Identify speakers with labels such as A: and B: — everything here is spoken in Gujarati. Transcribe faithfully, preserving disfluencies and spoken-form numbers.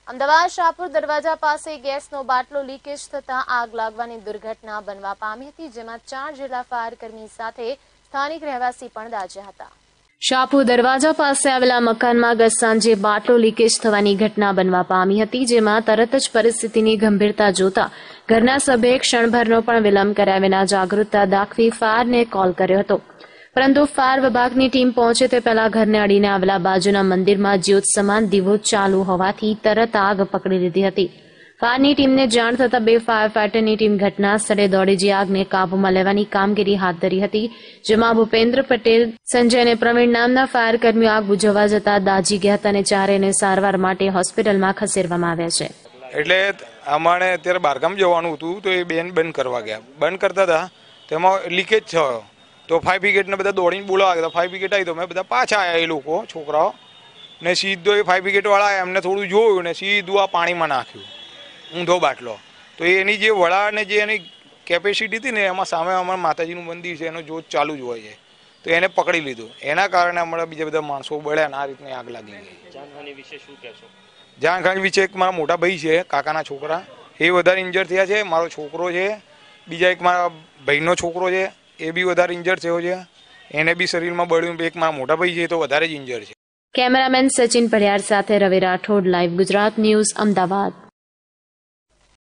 A: અમદાવાદ શાહપુર દરવાજા પાસે ગેસનો બાટલો લીકેજ થતા આગ લાગવાની દુર્ઘટના બનવા પામી હતી, જેમાં ચાર જેટલા ફાયર કર્મી સાથે સ્થાનિક રહેવાસી પણ દાઝ્યા હતા. શાહપુર દરવાજા પાસે આવેલા મકાનમાં ગત સાંજે બાટલો લીકેજ થવાની ઘટના બનવા પામી હતી, જેમાં તરત જ પરિસ્થિતિની ગંભીરતા જોતા ઘરના સભ્યે ક્ષણભરનો પણ વિલંબ કર્યા વિના જાગૃતતા દાખવી ફાયરને કોલ કર્યો હતો. પરંતુ ફાયર વિભાગની ટીમ પહોંચે તે પહેલા ઘરને અડીને આવેલા બાજુના મંદિરમાં જ્યોત સમાન દીવો ચાલુ હોવાથી તરત આગ પકડી લીધી હતી. ફાયરની ટીમને જાણ થતાં બે ફાયર ફાઇટરની ટીમ ઘટના સ્થળે દોડી જઈ આગને કાબૂમાં લેવાની કામગીરી હાથ ધરી હતી, જેમાં ભૂપેન્દ્ર પટેલ, સંજય અને પ્રવીણ નામના ફાયર કર્મીઓ આગ બુઝાવવા જતા દાઝી ગયા હતા અને ચારેયને સારવાર માટે હોસ્પિટલમાં ખસેડવામાં આવ્યા છે.
B: એટલે અમારે અત્યારે બહારગામ જવાનું હતું, તો એ બેન બંધ કરવા ગયા. બંધ કરતા હતા તેમાં લીકેજ થયો, તો ફાયર બ્રિગેડને બધા દોડીને બોલાવા ગયા. ફાયર બ્રિગેડ આવી તો મેં બધા પાછા આવ્યા, એ લોકો છોકરાઓ ને સીધો એ ફાયર બ્રિગેડવાળા એમને થોડું જોયું ને સીધું આ પાણીમાં નાખ્યું, ઊંધો બાટલો. તો એની જે વડા ને જે એની કેપેસિટી હતી ને, એમાં સામે અમારા માતાજીનું મંદિર છે, એનો જોત ચાલુ જ હોય છે, તો એને પકડી લીધું. એના કારણે અમારા બીજા બધા માણસો બળ્યા ને આ રીતની આગ લાગી ગઈ.
C: જાનહાનિ વિશે શું કહેશો?
B: જાનહાનિ વિશે એક મારા મોટા ભાઈ છે, કાકાના છોકરા, એ વધારે ઇન્જર થયા છે. મારો છોકરો છે, બીજા એક મારા ભાઈનો છોકરો છે, એ બી વધારે ઇન્જર થયો છે, એને બી શરીરમાં બળ્યું. એક મારા મોટા ભાઈ છે તો વધારે જ ઇન્જર છે.
A: કેમેરામેન સચિન પડિયાર સાથે રવિ રાઠોડ, લાઈવ ગુજરાત ન્યૂઝ, અમદાવાદ.